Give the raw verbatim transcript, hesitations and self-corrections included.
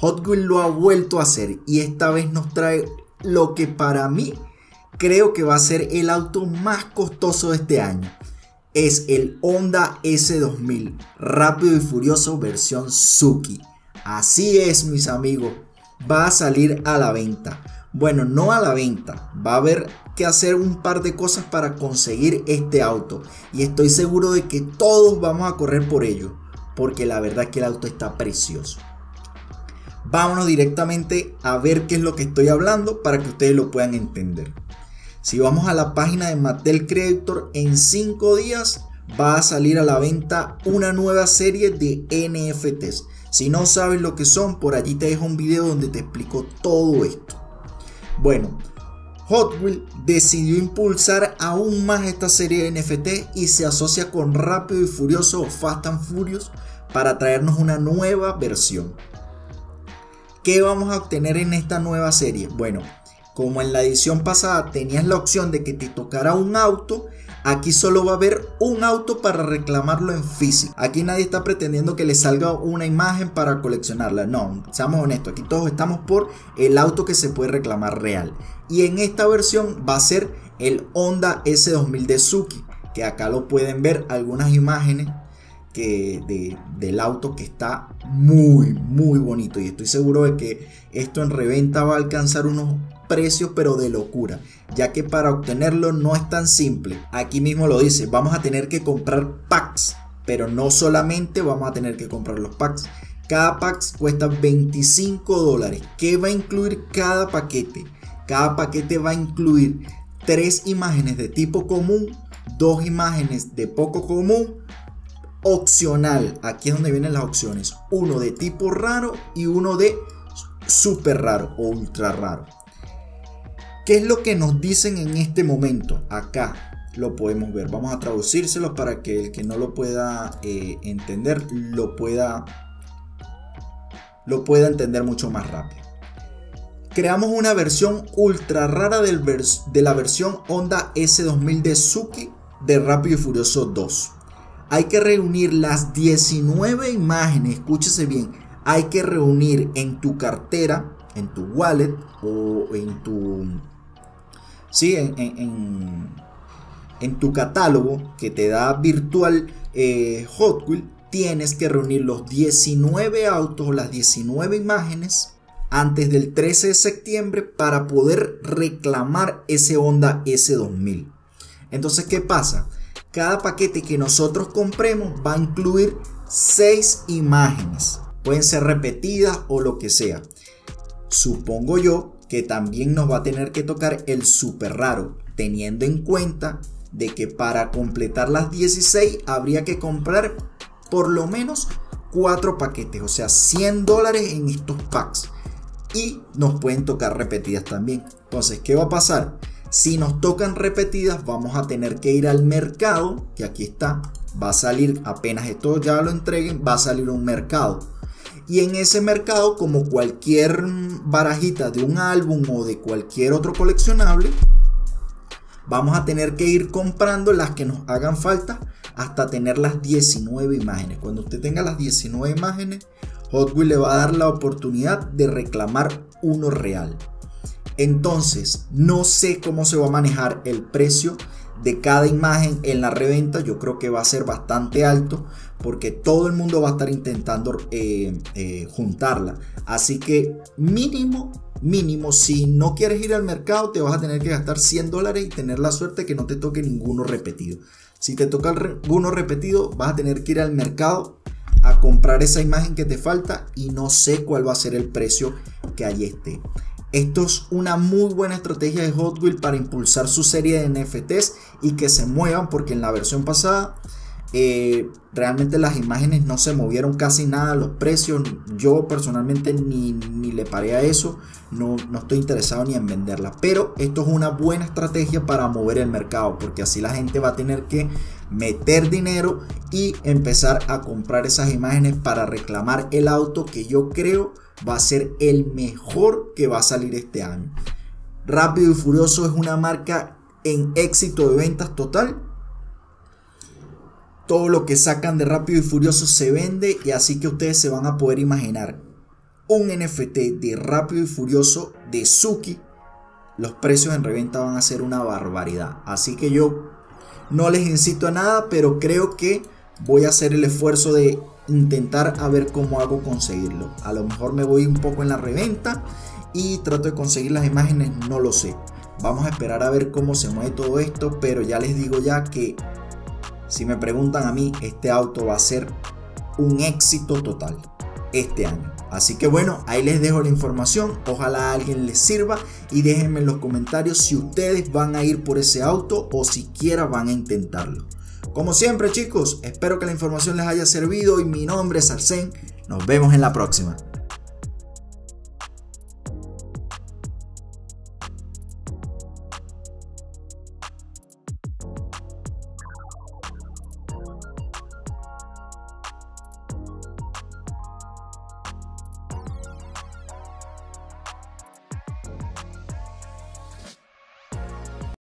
Hot Wheels lo ha vuelto a hacer y esta vez nos trae lo que para mí creo que va a ser el auto más costoso de este año. Es el Honda S dos mil Rápido y Furioso versión Suzuki. Así es, mis amigos, va a salir a la venta. Bueno, no a la venta, va a haber que hacer un par de cosas para conseguir este auto y estoy seguro de que todos vamos a correr por ello, porque la verdad es que el auto está precioso. Vámonos directamente a ver qué es lo que estoy hablando para que ustedes lo puedan entender. Si vamos a la página de Mattel Creator, en cinco días va a salir a la venta una nueva serie de N F Ts. Si no sabes lo que son, por allí te dejo un video donde te explico todo esto. Bueno, Hot Wheels decidió impulsar aún más esta serie de N F T y se asocia con Rápido y Furioso o Fast and Furious para traernos una nueva versión. ¿Qué vamos a obtener en esta nueva serie? Bueno, como en la edición pasada tenías la opción de que te tocara un auto, aquí solo va a haber un auto para reclamarlo en físico. Aquí nadie está pretendiendo que le salga una imagen para coleccionarla. No, seamos honestos, aquí todos estamos por el auto que se puede reclamar real. Y en esta versión va a ser el Honda S dos mil de Suzuki, que acá lo pueden ver algunas imágenes que de, del auto, que está muy muy bonito y estoy seguro de que esto en reventa va a alcanzar unos precios pero de locura, ya que para obtenerlo no es tan simple. Aquí mismo lo dice, vamos a tener que comprar packs, pero no solamente vamos a tener que comprar los packs. Cada pack cuesta veinticinco dólares. ¿Qué va a incluir cada paquete? Cada paquete va a incluir tres imágenes de tipo común, dos imágenes de poco común, opcional, aquí es donde vienen las opciones, uno de tipo raro y uno de super raro o ultra raro. ¿Qué es lo que nos dicen en este momento? Acá lo podemos ver, vamos a traducírselo para que el que no lo pueda eh, entender lo pueda, lo pueda entender mucho más rápido. Creamos una versión ultra rara del vers de la versión Honda S dos mil de Suzuki de Rápido y Furioso dos. Hay que reunir las diecinueve imágenes, escúchese bien, hay que reunir en tu cartera, en tu wallet o en tu, sí, en, en, en, en tu catálogo que te da virtual eh, Hot Wheels, tienes que reunir los diecinueve autos o las diecinueve imágenes antes del trece de septiembre para poder reclamar ese Honda S dos mil. Entonces, ¿qué pasa? Cada paquete que nosotros compremos va a incluir seis imágenes. Pueden ser repetidas o lo que sea. Supongo yo que también nos va a tener que tocar el super raro, teniendo en cuenta de que para completar las dieciséis habría que comprar por lo menos cuatro paquetes, o sea, cien dólares en estos packs. Y nos pueden tocar repetidas también. Entonces, ¿qué va a pasar? Si nos tocan repetidas, vamos a tener que ir al mercado, que aquí está, va a salir, apenas esto ya lo entreguen, va a salir un mercado. Y en ese mercado, como cualquier barajita de un álbum o de cualquier otro coleccionable, vamos a tener que ir comprando las que nos hagan falta hasta tener las diecinueve imágenes. Cuando usted tenga las diecinueve imágenes, Hot Wheels le va a dar la oportunidad de reclamar uno real. Entonces, no sé cómo se va a manejar el precio de cada imagen en la reventa. Yo creo que va a ser bastante alto porque todo el mundo va a estar intentando eh, eh, juntarla. Así que mínimo, mínimo, si no quieres ir al mercado, te vas a tener que gastar cien dólares y tener la suerte que no te toque ninguno repetido. Si te toca alguno repetido, vas a tener que ir al mercado a comprar esa imagen que te falta y no sé cuál va a ser el precio que allí esté. Esto es una muy buena estrategia de Hot Wheels para impulsar su serie de N F Ts y que se muevan, porque en la versión pasada eh, realmente las imágenes no se movieron casi nada, los precios yo personalmente ni, ni le paré a eso, no, no estoy interesado ni en venderla, pero esto es una buena estrategia para mover el mercado, porque así la gente va a tener que meter dinero y empezar a comprar esas imágenes para reclamar el auto que yo creo va a ser el mejor que va a salir este año. Rápido y Furioso es una marca en éxito de ventas total. Todo lo que sacan de Rápido y Furioso se vende, y así que ustedes se van a poder imaginar un N F T de Rápido y Furioso de Suki, los precios en reventa van a ser una barbaridad. Así que yo no les incito a nada, pero creo que voy a hacer el esfuerzo de intentar a ver cómo hago conseguirlo. A lo mejor me voy un poco en la reventa y trato de conseguir las imágenes, no lo sé. Vamos a esperar a ver cómo se mueve todo esto, pero ya les digo ya que si me preguntan a mí, este auto va a ser un éxito total este año. Así que bueno, ahí les dejo la información, ojalá a alguien les sirva y déjenme en los comentarios si ustedes van a ir por ese auto o siquiera van a intentarlo. Como siempre chicos, espero que la información les haya servido y mi nombre es Arsén, nos vemos en la próxima.